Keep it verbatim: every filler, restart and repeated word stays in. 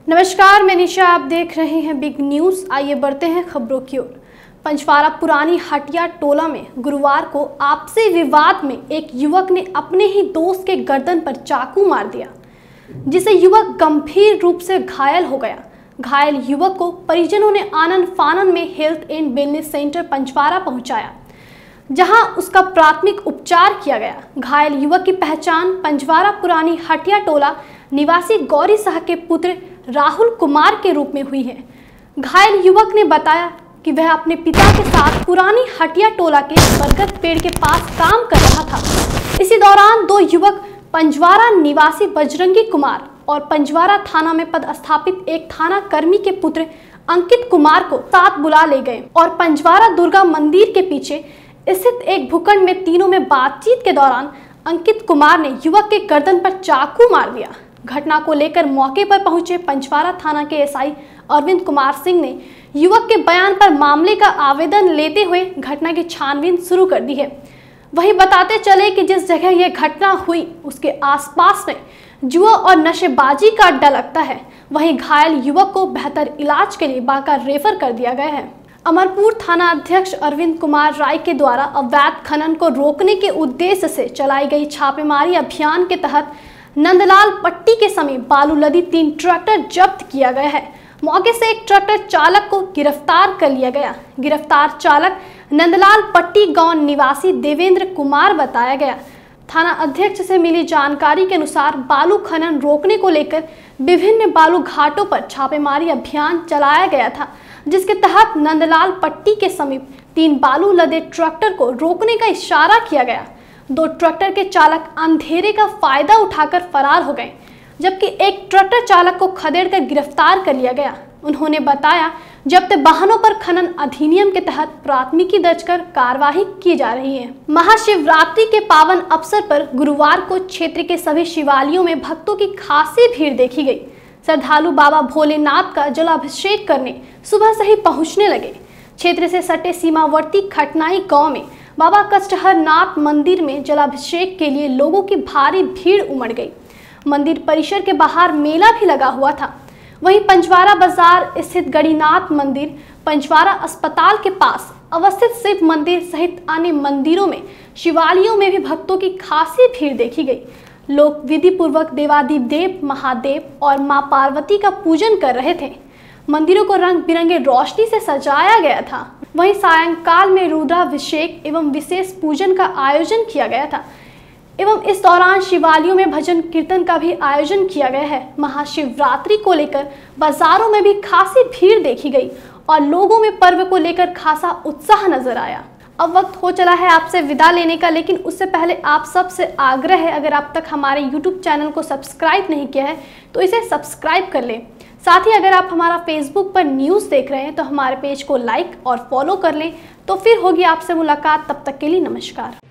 नमस्कार, मैं निशा। आप देख रहे हैं बिग न्यूज। आइए बढ़ते हैं खबरों की ओर। पंचवारा पुरानी हटिया टोला में गुरुवार को आपसी विवाद में एक युवक ने अपने ही दोस्त के गर्दन पर चाकू मार दिया, जिसे युवक गंभीर रूप से घायल हो गया। घायल युवक को परिजनों ने आनन फानन में health and wellness centre Panchwara पहुंचाया, जहां उसका प्राथमिक उपचार किया गया। घायल युवक की पहचान पंचवारा पुरानी हटिया टोला निवासी गौरी साह के पुत्र राहुल कुमार के रूप में हुई है। घायल युवक ने बताया कि वह अपने पिता के साथ पुरानी हटिया टोला के बरगद पेड़ के पास काम कर रहा था। इसी दौरान दो युवक पंचवारा निवासी बजरंगी कुमार और पंचवारा थाना में पदस्थापित एक थाना कर्मी के पुत्र अंकित कुमार को साथ बुला ले गए और पंचवारा दुर्गा मंदिर के पीछे स्थित एक भूखंड में तीनों में बातचीत के दौरान अंकित कुमार ने युवक के गर्दन पर चाकू मार दिया। घटना को लेकर मौके पर पहुंचे पंचवारा थाना के एसआई अरविंद कुमार सिंह ने युवक के बयान पर मामले का आवेदन लेते हुए घटना की छानबीन शुरू कर दी है। वहीं बताते चले कि जिस जगह यह घटना हुई उसके आसपास में जुआ और नशेबाजी का अड्डा लगता है। वहीं घायल युवक को बेहतर इलाज के लिए बांका रेफर कर दिया गया है। अमरपुर थाना अध्यक्ष अरविंद कुमार राय के द्वारा अवैध खनन को रोकने के उद्देश्य से चलाई गई छापेमारी अभियान के तहत नंदलाल पट्टी के समीप बालू लदी तीन ट्रैक्टर जब्त किया गया है। मौके से एक ट्रैक्टर चालक को गिरफ्तार कर लिया गया। गिरफ्तार चालक नंदलाल पट्टी गांव निवासी देवेंद्र कुमार बताया गया। थाना अध्यक्ष से मिली जानकारी के अनुसार बालू खनन रोकने को लेकर विभिन्न बालू घाटों पर छापेमारी अभियान चलाया गया था, जिसके तहत नंदलाल पट्टी के समीप तीन बालू लदे ट्रैक्टर को रोकने का इशारा किया गया। दो ट्रैक्टर के चालक अंधेरे का फायदा उठाकर फरार हो गए, जबकि एक ट्रैक्टर चालक को खदेड़कर गिरफ्तार कर लिया गया। उन्होंने बताया जब्त वाहनों पर खनन अधिनियम के तहत प्राथमिकी दर्ज कर कार्यवाही की जा रही है। महाशिवरात्रि के पावन अवसर पर गुरुवार को क्षेत्र के सभी शिवालयों में भक्तों की खासी भीड़ देखी गई। श्रद्धालु बाबा भोलेनाथ का जलाभिषेक करने सुबह से ही पहुंचने लगे। क्षेत्र से सटे सीमावर्ती खटनाई गांव में बाबा कष्टहर नाथ मंदिर में जलाभिषेक के लिए लोगों की भारी भीड़ उमड़ गई। मंदिर परिसर के बाहर मेला भी लगा हुआ था। वहीं पंचवारा बाजार स्थित गणिनाथ मंदिर, पंचवारा अस्पताल के पास अवस्थित शिव मंदिर सहित अन्य मंदिरों में शिवालयों में भी भक्तों की खासी भीड़ देखी गई। लोग विधि पूर्वक देवादिदेव देव महादेव और मां पार्वती का पूजन कर रहे थे। मंदिरों को रंग बिरंगे रोशनी से सजाया गया था। वहीं सायंकाल में रुद्राभिषेक एवं विशेष पूजन का आयोजन किया गया था एवं इस दौरान शिवालयों में भजन कीर्तन का भी आयोजन किया गया है। महाशिवरात्रि को लेकर बाजारों में भी खासी भीड़ देखी गई और लोगों में पर्व को लेकर खासा उत्साह नजर आया। अब वक्त हो चला है आपसे विदा लेने का, लेकिन उससे पहले आप सबसे आग्रह है, अगर आप तक हमारे यूट्यूब चैनल को सब्सक्राइब नहीं किया है तो इसे सब्सक्राइब कर लें। साथ ही अगर आप हमारा फेसबुक पर न्यूज़ देख रहे हैं तो हमारे पेज को लाइक और फॉलो कर लें। तो फिर होगी आपसे मुलाकात, तब तक के लिए नमस्कार।